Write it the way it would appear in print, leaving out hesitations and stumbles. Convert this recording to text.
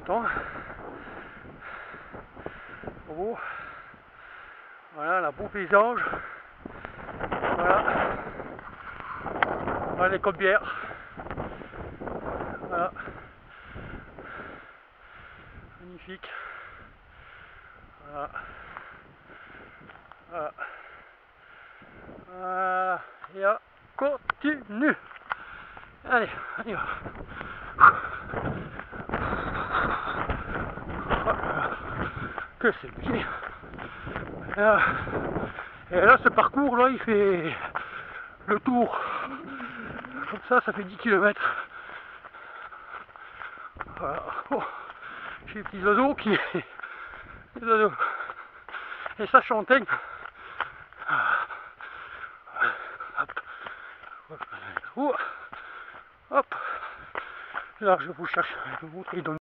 content. Beau. Voilà, un beau paysage. Voilà. Voilà les cobières. Voilà. Magnifique. Voilà. Voilà. Voilà. Et on continue. Allez, on y va. Que c'est bien. Et là, ce parcours là, il fait le tour. Comme ça fait 10 km. Voilà. Oh. J'ai les petits oiseaux qui... Les oiseaux. Et ça chantait. Hop. Hop. Là, je vous cherche. Je vais vous montrer.